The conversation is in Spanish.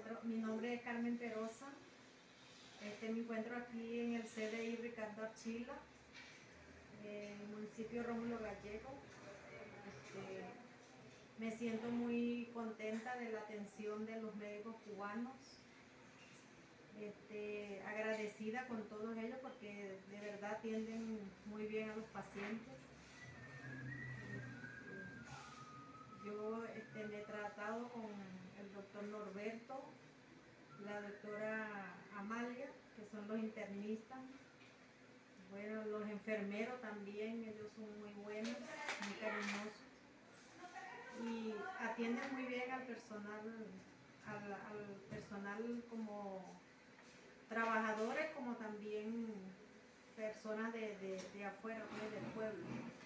mi nombre es Carmen Perosa. Me encuentro aquí en el CDI Ricardo Archila, en el municipio Rómulo Gallego. Me siento muy contenta de la atención de los médicos cubanos. Agradecida con todos ellos porque de verdad atienden muy bien a los pacientes. Yo me he tratado con el doctor Norberto, la doctora Amalia, que son los internistas. Bueno, los enfermeros también, ellos son muy buenos, muy cariñosos. Y atienden muy bien al personal, al personal como trabajadores, como también personas de afuera, pues, del pueblo.